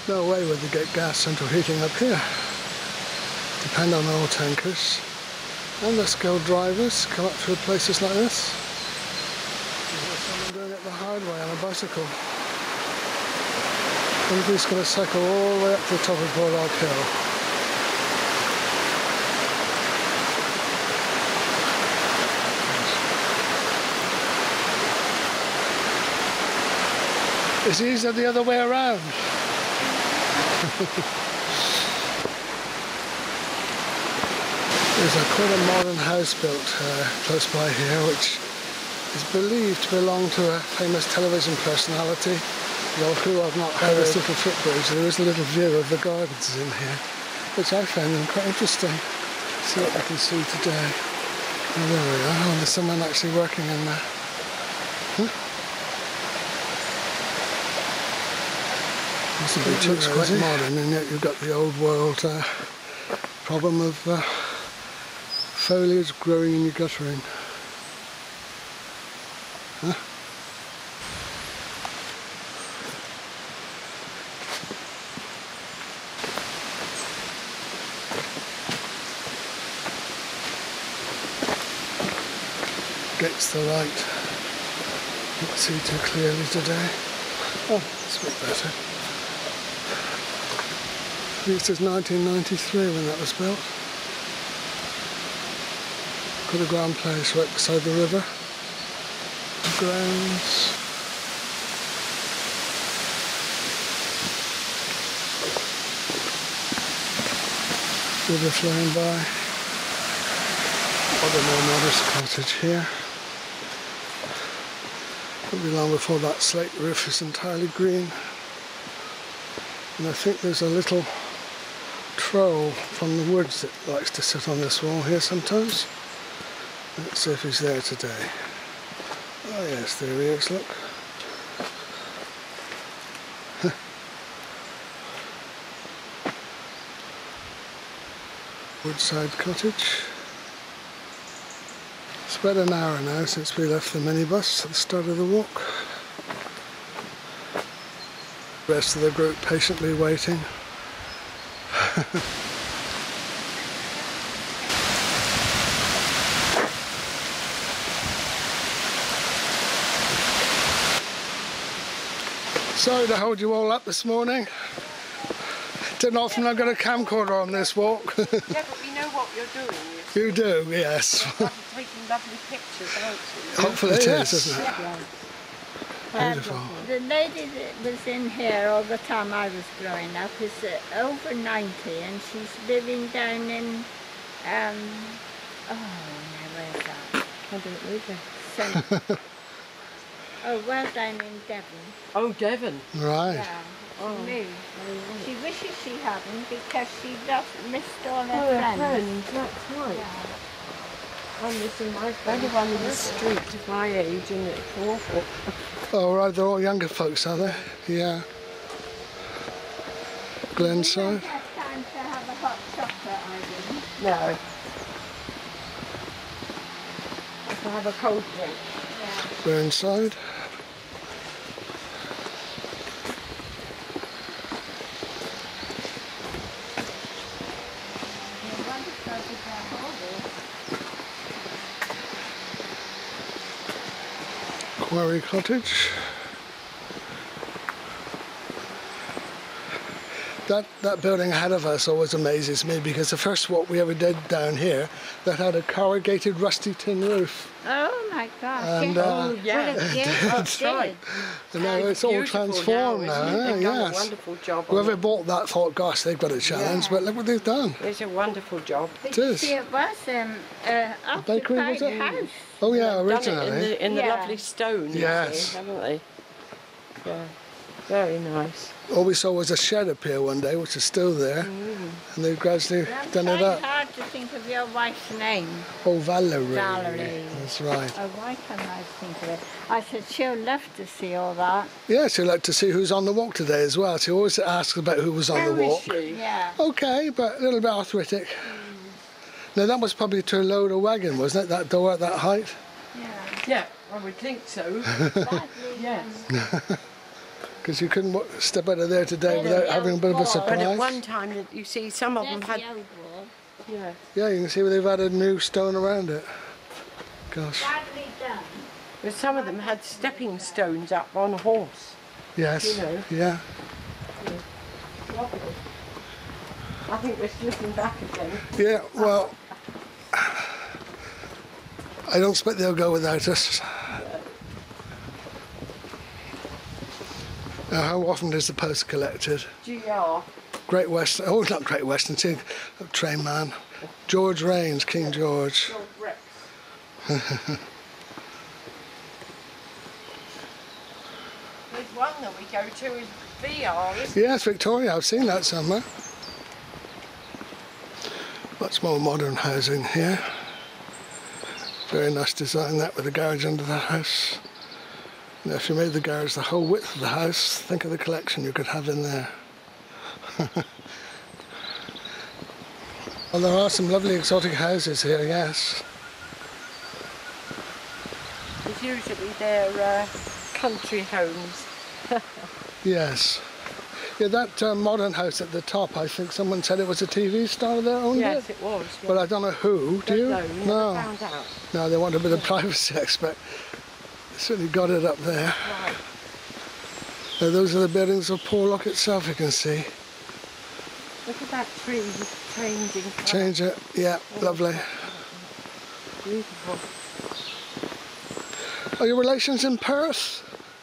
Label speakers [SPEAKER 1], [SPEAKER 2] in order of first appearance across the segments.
[SPEAKER 1] No way would they get gas central heating up here. Depend on oil tankers. And the skilled drivers come up through places like this. There's someone doing it the hard way on a bicycle. And he's going to cycle all the way up to the top of Porlock Hill. It's easier the other way around. There's quite a modern house built close by here, which is believed to belong to a famous television personality, who I've not heard. This little footbridge. There is a little view of the gardens in here, which I found them quite interesting. See what we can see today. Oh, there we are. Oh, there's someone actually working in there. Huh? It looks quite modern, and yet you've got the old world problem of foliage growing in your guttering. Huh? Gets the light. Can't see too clearly today. Oh, it's a bit better. This is 1993 when that was built. Got a grand place right beside the river. Grounds. River flowing by. What a more modest cottage here. Won't be long before that slate roof is entirely green. And I think there's a little troll from the woods that likes to sit on this wall here sometimes. Let's see if he's there today. Oh yes, there he is, look. Woodside cottage. It's about an hour now since we left the minibus at the start of the walk. The rest of the group patiently waiting. Sorry to hold you all up this morning. Didn't often I've got a camcorder on this walk.
[SPEAKER 2] Yeah, but we know what you're doing.
[SPEAKER 1] You do, yes.
[SPEAKER 2] You're taking lovely pictures, aren't you?
[SPEAKER 1] Hopefully it is, isn't it?
[SPEAKER 2] Yeah.
[SPEAKER 1] Beautiful.
[SPEAKER 3] The lady that was in here all the time I was growing up is over 90, and she's living down in, where's that?
[SPEAKER 2] I don't know.
[SPEAKER 3] Oh, well down in Devon.
[SPEAKER 2] Oh, Devon.
[SPEAKER 1] Right.
[SPEAKER 3] Yeah.
[SPEAKER 2] Oh.
[SPEAKER 3] She moved. She wishes she hadn't, because she missed all her
[SPEAKER 2] Oh,
[SPEAKER 3] friends.
[SPEAKER 2] that's right.
[SPEAKER 3] Yeah.
[SPEAKER 2] I'm missing my friend. Everyone in the street of my age, and it's awful.
[SPEAKER 1] Oh, right, they're all younger folks, are they? Yeah. Glenside.
[SPEAKER 3] You don't have time to have a hot chocolate, I didn't.
[SPEAKER 2] No. I can have a cold drink.
[SPEAKER 3] Yeah.
[SPEAKER 1] We're inside. Quarry Cottage. That building ahead of us always amazes me, because the first walk we ever did down here, that had a corrugated rusty tin roof.
[SPEAKER 3] Oh my gosh.
[SPEAKER 1] And,
[SPEAKER 2] yeah.
[SPEAKER 3] That's
[SPEAKER 2] right.
[SPEAKER 1] And now it's all transformed now.
[SPEAKER 2] They've done a
[SPEAKER 1] Yes.
[SPEAKER 2] wonderful job.
[SPEAKER 1] Whoever bought that thought, gosh, they've got a challenge, but look what they've done.
[SPEAKER 2] It's a wonderful job.
[SPEAKER 1] It is.
[SPEAKER 3] See, it was a
[SPEAKER 1] bakery, was
[SPEAKER 3] occupied
[SPEAKER 1] it?
[SPEAKER 3] house.
[SPEAKER 1] Oh yeah,
[SPEAKER 2] Done it
[SPEAKER 1] originally.
[SPEAKER 2] in the
[SPEAKER 3] Yeah.
[SPEAKER 2] lovely stone, you
[SPEAKER 1] Yes.
[SPEAKER 2] see, haven't they? Yeah, very nice.
[SPEAKER 1] All we saw was a shed up here one day, which is still there, and they've gradually
[SPEAKER 3] I'm
[SPEAKER 1] done it
[SPEAKER 3] trying
[SPEAKER 1] up.
[SPEAKER 3] hard to think of your wife's name.
[SPEAKER 1] Oh, Valerie.
[SPEAKER 3] Valerie.
[SPEAKER 1] That's right.
[SPEAKER 3] Oh, why can't I think of it? I said she'll love to see all that.
[SPEAKER 1] Yeah, she'd like to see who's on the walk today as well. She always asks about who was on the walk.
[SPEAKER 3] Yeah.
[SPEAKER 1] Okay, but a little bit arthritic. Now that was probably to load a wagon, wasn't it? That door at that height?
[SPEAKER 3] Yeah.
[SPEAKER 2] Yeah, I would think so.
[SPEAKER 3] Badly,
[SPEAKER 2] Yes.
[SPEAKER 1] Because you couldn't step out of there today without having a bit of a
[SPEAKER 2] But at
[SPEAKER 1] surprise.
[SPEAKER 2] one time, you see, some of them
[SPEAKER 3] That's
[SPEAKER 2] had...
[SPEAKER 3] the old wall.
[SPEAKER 2] Yeah.
[SPEAKER 1] Yeah, you can see where they've added new stone around it. Gosh.
[SPEAKER 3] Badly done.
[SPEAKER 2] But some of them had stepping stones up on a horse.
[SPEAKER 1] Yes.
[SPEAKER 2] You know.
[SPEAKER 1] Yeah.
[SPEAKER 2] Lovely. I think we're slipping back again.
[SPEAKER 1] Yeah, well, I don't expect they'll go without us. Now, how often is the post collected?
[SPEAKER 2] GR.
[SPEAKER 1] Great Western, oh, not Great Western, train man. George Rains, King George.
[SPEAKER 2] George Rex. There's one that we go to is VR, isn't
[SPEAKER 1] Yes, Victoria, I've seen that somewhere. Much more modern housing here. Very nice design, that, with the garage under the house. Now, if you made the garage the whole width of the house, think of the collection you could have in there. Well, there are some lovely exotic houses here, yes.
[SPEAKER 2] It's usually their country homes.
[SPEAKER 1] Yes. Yeah, that modern house at the top, I think someone said it was a TV star that owned
[SPEAKER 2] Yes,
[SPEAKER 1] it.
[SPEAKER 2] it was. Yeah.
[SPEAKER 1] But I don't know who, do you?
[SPEAKER 2] No, we never found out.
[SPEAKER 1] No, they want a bit of privacy, I expect. They certainly got it up there.
[SPEAKER 2] Right.
[SPEAKER 1] Now, those are the buildings of Porlock itself, you can see.
[SPEAKER 2] Look at that tree changing colour.
[SPEAKER 1] Change it, yeah, lovely.
[SPEAKER 2] Beautiful.
[SPEAKER 1] Are your relations in Perth?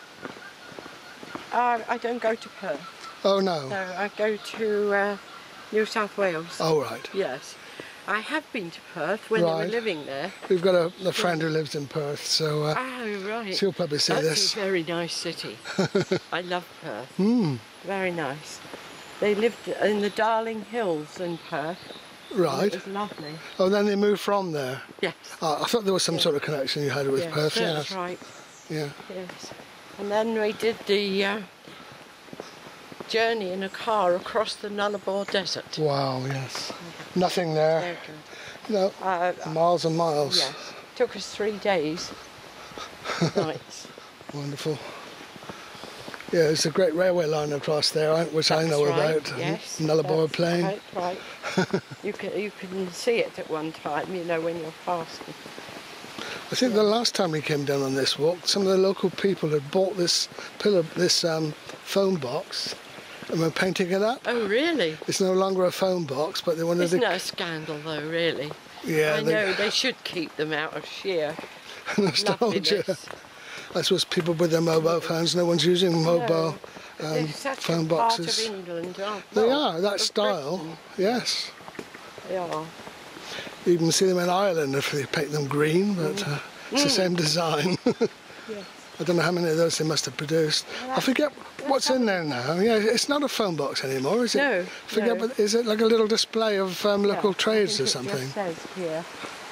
[SPEAKER 2] I don't go to Perth.
[SPEAKER 1] Oh, no.
[SPEAKER 2] No, I go to New South Wales.
[SPEAKER 1] Oh, right.
[SPEAKER 2] Yes. I have been to Perth when they were
[SPEAKER 1] Right.
[SPEAKER 2] living there.
[SPEAKER 1] We've got a friend who lives in Perth, so
[SPEAKER 2] Oh, right.
[SPEAKER 1] she'll probably see
[SPEAKER 2] That's
[SPEAKER 1] this.
[SPEAKER 2] a very nice city. I love Perth.
[SPEAKER 1] Hmm,
[SPEAKER 2] Very nice. They lived in the Darling Hills in Perth.
[SPEAKER 1] right.
[SPEAKER 2] It was lovely.
[SPEAKER 1] Oh, then they moved from there.
[SPEAKER 2] Yes.
[SPEAKER 1] I thought there was some sort of connection you had with
[SPEAKER 2] Yes,
[SPEAKER 1] Perth,
[SPEAKER 2] that's
[SPEAKER 1] yes.
[SPEAKER 2] right.
[SPEAKER 1] Yeah.
[SPEAKER 2] Yes. And then we did the journey in a car across the Nullarbor Desert.
[SPEAKER 1] Wow, yes. Nothing there.
[SPEAKER 2] Very good.
[SPEAKER 1] No, miles and miles.
[SPEAKER 2] Yes. Took us 3 days. Nights.
[SPEAKER 1] Wonderful. Yeah, there's a great railway line across there, which I
[SPEAKER 2] That's
[SPEAKER 1] know
[SPEAKER 2] right,
[SPEAKER 1] about.
[SPEAKER 2] yes,
[SPEAKER 1] Nullarbor
[SPEAKER 2] that's
[SPEAKER 1] Plain.
[SPEAKER 2] Right. You can see it at one time, you know, when you're passing.
[SPEAKER 1] I think the last time we came down on this walk, some of the local people had bought this phone box and were painting it up.
[SPEAKER 2] Oh, really?
[SPEAKER 1] It's no longer a phone box, but they wanted
[SPEAKER 2] Isn't
[SPEAKER 1] to...
[SPEAKER 2] it a scandal, though, really?
[SPEAKER 1] Yeah,
[SPEAKER 2] I know, they should keep them out of sheer
[SPEAKER 1] nostalgia.
[SPEAKER 2] loveliness.
[SPEAKER 1] I suppose people with their mobile phones, no one's using mobile
[SPEAKER 2] They're such
[SPEAKER 1] phone
[SPEAKER 2] a part
[SPEAKER 1] boxes.
[SPEAKER 2] of England, aren't
[SPEAKER 1] They
[SPEAKER 2] well,
[SPEAKER 1] are, that
[SPEAKER 2] of
[SPEAKER 1] style,
[SPEAKER 2] Britain.
[SPEAKER 1] yes.
[SPEAKER 2] They are.
[SPEAKER 1] You can see them in Ireland if they paint them green, but it's the same design.
[SPEAKER 2] Yes.
[SPEAKER 1] I don't know how many of those they must have produced. I forget what's in there now. Yeah, it's not a phone box anymore, is it?
[SPEAKER 2] No,
[SPEAKER 1] I forget,
[SPEAKER 2] no.
[SPEAKER 1] but is it like a little display of local trades or something?
[SPEAKER 2] It just says here.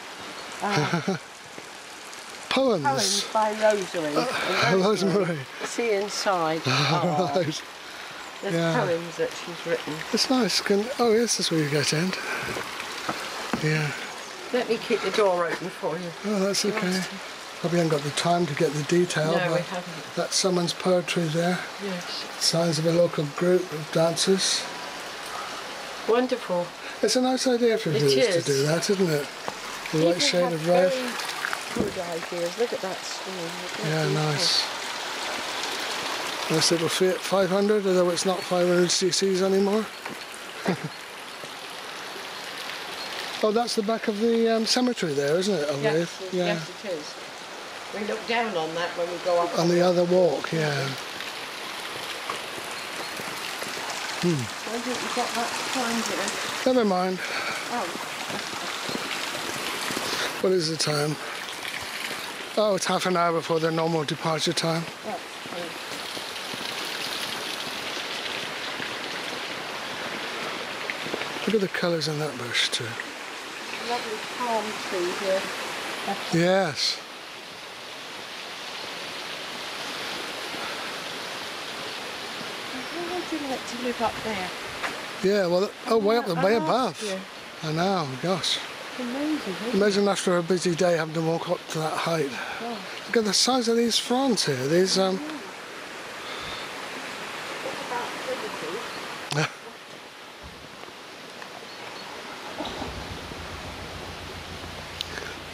[SPEAKER 1] Poems.
[SPEAKER 2] Poems by Rosemary.
[SPEAKER 1] Rosemary.
[SPEAKER 2] See inside. Oh,
[SPEAKER 1] Right.
[SPEAKER 2] there's
[SPEAKER 1] Yeah.
[SPEAKER 2] poems that she's written.
[SPEAKER 1] It's nice. Oh, yes, that's where you get in. Yeah.
[SPEAKER 2] Let me keep the door open for you.
[SPEAKER 1] Oh, that's
[SPEAKER 2] You want
[SPEAKER 1] okay.
[SPEAKER 2] to-
[SPEAKER 1] Probably haven't got the time to get the detail,
[SPEAKER 2] No, we
[SPEAKER 1] but
[SPEAKER 2] haven't.
[SPEAKER 1] that's someone's poetry there.
[SPEAKER 2] Yes.
[SPEAKER 1] Signs of a local group of dancers.
[SPEAKER 2] Wonderful.
[SPEAKER 1] It's a nice idea for
[SPEAKER 2] It
[SPEAKER 1] viewers to
[SPEAKER 2] is.
[SPEAKER 1] do that, isn't it? The right
[SPEAKER 2] People
[SPEAKER 1] shade
[SPEAKER 2] have
[SPEAKER 1] of red.
[SPEAKER 2] very good ideas. Look at that stone.
[SPEAKER 1] Yeah, nice. Nice little Fiat 500, although it's not 500 cc's anymore. Oh, that's the back of the cemetery there, isn't it?
[SPEAKER 2] Yes,
[SPEAKER 1] Yeah.
[SPEAKER 2] yes, it is. We look down on that when we go up.
[SPEAKER 1] On the other walk, yeah.
[SPEAKER 2] I think we've got that time here.
[SPEAKER 1] Never mind.
[SPEAKER 2] Oh,
[SPEAKER 1] What is the time? Oh, it's half an hour before their normal departure time.
[SPEAKER 2] that's funny.
[SPEAKER 1] Look at the colours in that bush too.
[SPEAKER 2] Lovely palm tree here.
[SPEAKER 1] Yes.
[SPEAKER 2] How would you like to live up there?
[SPEAKER 1] Yeah, well, oh, way above.
[SPEAKER 2] Yeah.
[SPEAKER 1] I know, gosh.
[SPEAKER 2] Amazing, isn't it?
[SPEAKER 1] Imagine after a busy day having to walk up to that height.
[SPEAKER 2] Oh.
[SPEAKER 1] Look at the size of these fronds here. These,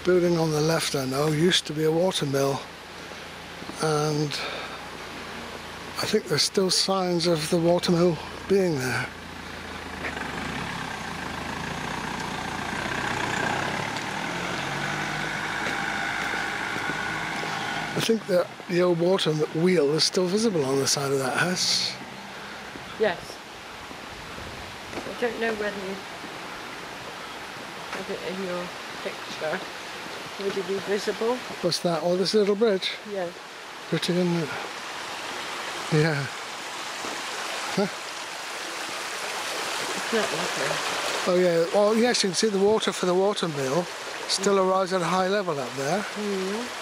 [SPEAKER 1] building on the left, I know, used to be a water mill, and I think there's still signs of the water mill being there. I think that the old water wheel is still visible on the side of that house.
[SPEAKER 2] Yes. I don't know whether you have it in your picture. Would it be visible?
[SPEAKER 1] What's that? Oh, this little bridge?
[SPEAKER 2] Yeah.
[SPEAKER 1] Pretty, isn't it? Yeah. Huh?
[SPEAKER 2] It's not lovely.
[SPEAKER 1] Oh yeah, well yes, you can see the water for the water mill still arrives at a high level up there.
[SPEAKER 2] Mm.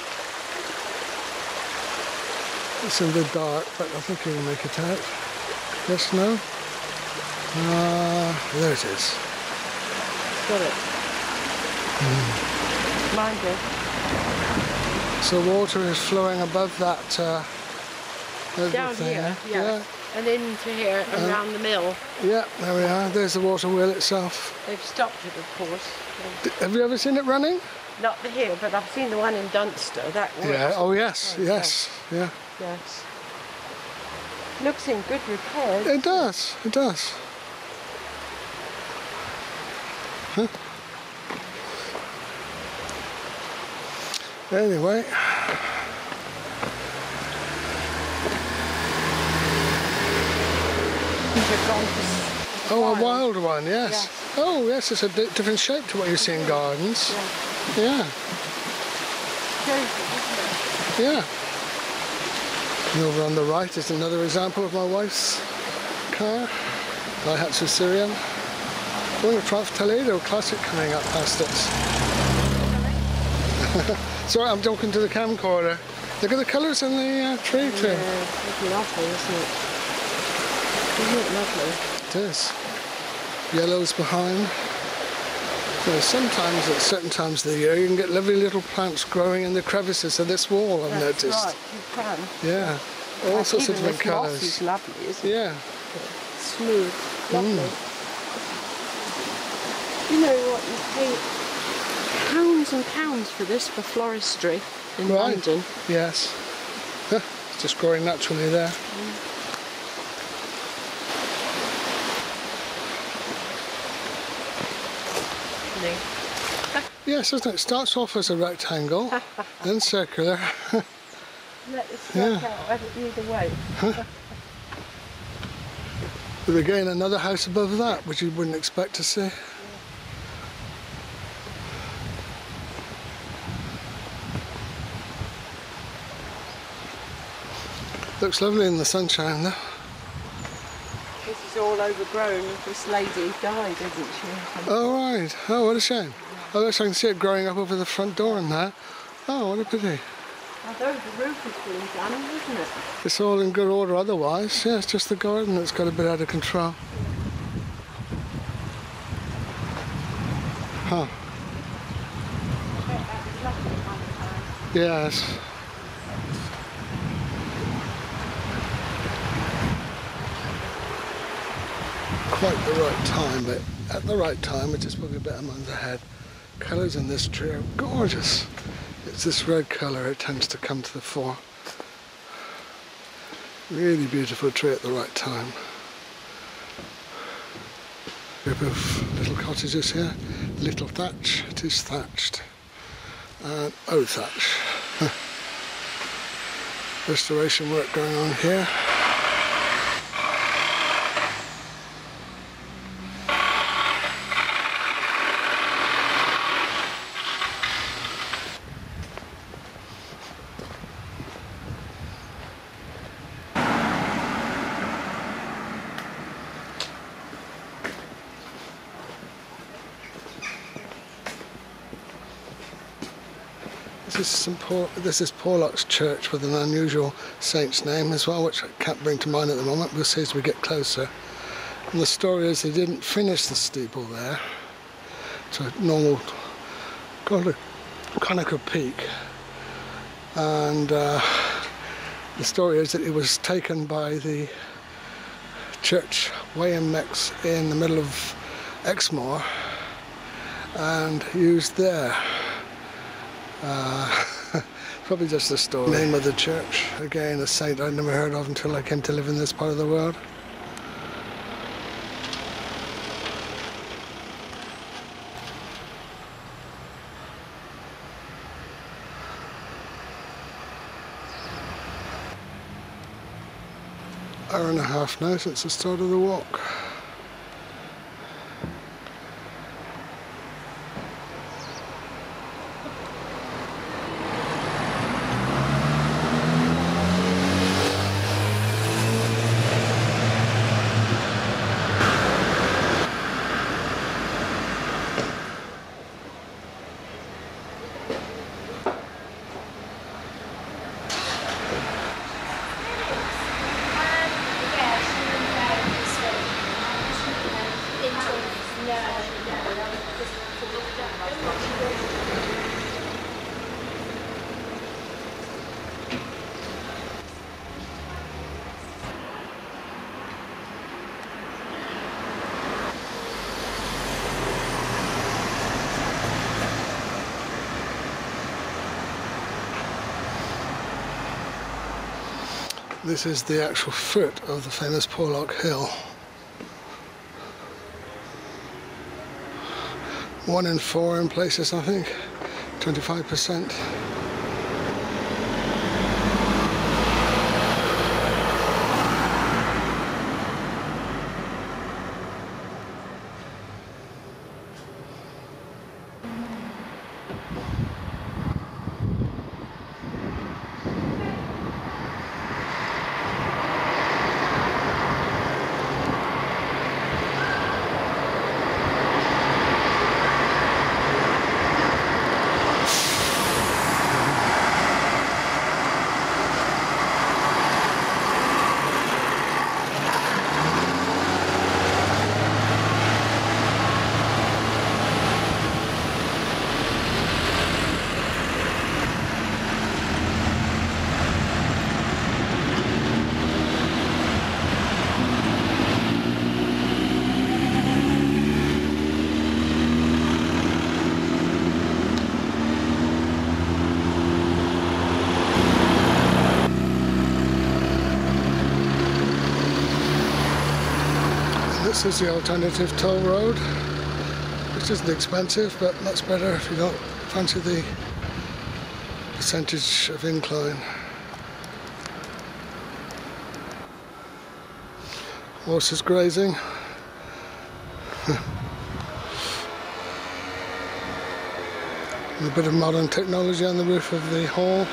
[SPEAKER 1] It's in the dark, but I think you can make it out. Yes, no? There it is.
[SPEAKER 2] Got it. Mind it.
[SPEAKER 1] So water is flowing above that
[SPEAKER 2] Down
[SPEAKER 1] thing.
[SPEAKER 2] here, yeah. And into here and round the mill.
[SPEAKER 1] Yeah, there we are. There's the water wheel itself.
[SPEAKER 2] They've stopped it, of course.
[SPEAKER 1] Have you ever seen it running?
[SPEAKER 2] Not the here, but I've seen the one in Dunster. That works.
[SPEAKER 1] Yeah. Oh yes, yes, yeah.
[SPEAKER 2] Yes. Looks in good repair.
[SPEAKER 1] It does. It does. Huh? Anyway. Oh, a wild one, yes.
[SPEAKER 2] Yes.
[SPEAKER 1] Oh, yes, it's a different shape to what you see in gardens.
[SPEAKER 2] Yeah.
[SPEAKER 1] Yeah. Yeah. And over on the right is another example of my wife's car. Daihatsu Syrian. Oh, a Triumph Toledo Classic coming up past us. Sorry, I'm talking to the camcorder. Look at the colours in the tree too.
[SPEAKER 2] Yeah, it's lovely, isn't it? Isn't it lovely?
[SPEAKER 1] It is. Yellows behind. So sometimes, at certain times of the year, you can get lovely little plants growing in the crevices of this wall, I've noticed.
[SPEAKER 2] Right, you can.
[SPEAKER 1] Yeah, all sorts of different colours.
[SPEAKER 2] Moss is lovely, isn't it?
[SPEAKER 1] Yeah.
[SPEAKER 2] Smooth, lovely. You know what, you pay pounds and pounds for this for floristry in London.
[SPEAKER 1] Yes. It's just growing naturally there. Yes, doesn't it? It starts off as a rectangle, then circular.
[SPEAKER 2] Let us work out either way.
[SPEAKER 1] But again, another house above that, which you wouldn't expect to see. Looks lovely in the sunshine though.
[SPEAKER 2] This is all overgrown. This lady died, isn't she?
[SPEAKER 1] Oh right. Oh, what a shame. Oh, I can see it growing up over the front door and there. Oh, what a pity.
[SPEAKER 2] Although the roof has been done, isn't it?
[SPEAKER 1] It's all in good order otherwise. Yeah, it's just the garden that's got a bit out of control. Huh. Yes. Quite the right time, but at the right time, which is probably about a month ahead. Colours in this tree are gorgeous. It's this red colour, it tends to come to the fore. Really beautiful tree at the right time. Group of little cottages here. Little thatch, it is thatched. And thatch. Restoration work going on here. This is Porlock's church with an unusual saint's name as well, which I can't bring to mind at the moment. We'll see as we get closer. And the story is they didn't finish the steeple there. It's a normal conical peak. And the story is that it was taken by the church way in the middle of Exmoor and used there Probably just a story. Name of the church, again a saint I'd never heard of until I came to live in this part of the world. Hour and a half now since the start of the walk. This is the actual foot of the famous Porlock Hill. 1 in 4 in places, I think, 25%. This is the alternative toll road, which isn't expensive, but that's better if you don't fancy the percentage of incline. Horses grazing. And a bit of modern technology on the roof of the hall.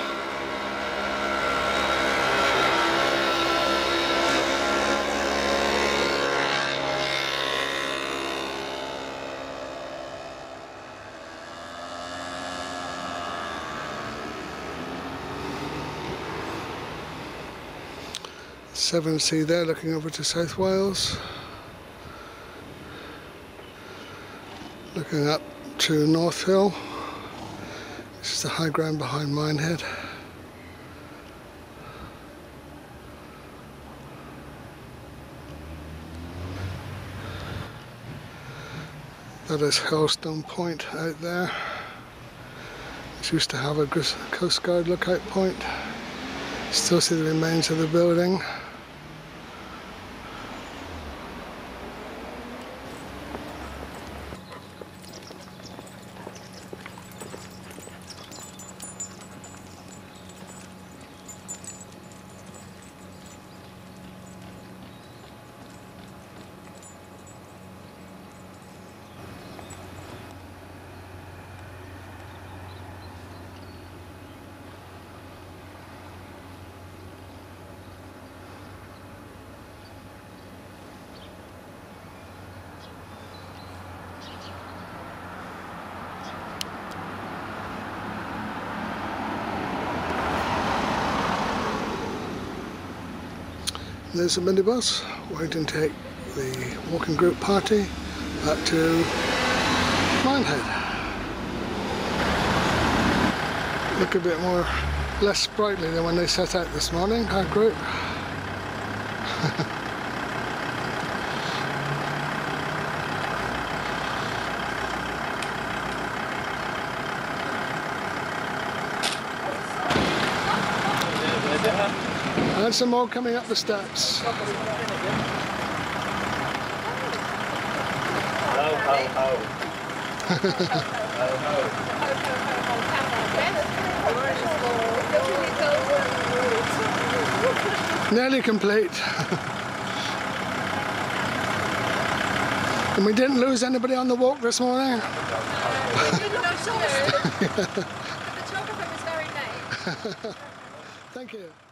[SPEAKER 1] Severn there, looking over to South Wales. Looking up to North Hill. This is the high ground behind Minehead. That is Hurlstone Point out there. It used to have a Coast Guard lookout point. Still see the remains of the building. There's a minibus waiting to take the walking group party back to Minehead. Look a bit more, less sprightly than when they set out this morning, our group. And some more coming up the steps.
[SPEAKER 4] Ho, ho, ho. Ho, ho.
[SPEAKER 1] Nearly complete. And we didn't lose anybody on the walk this morning.
[SPEAKER 5] We didn't know, sorry. The photographer was very late.
[SPEAKER 1] Thank you.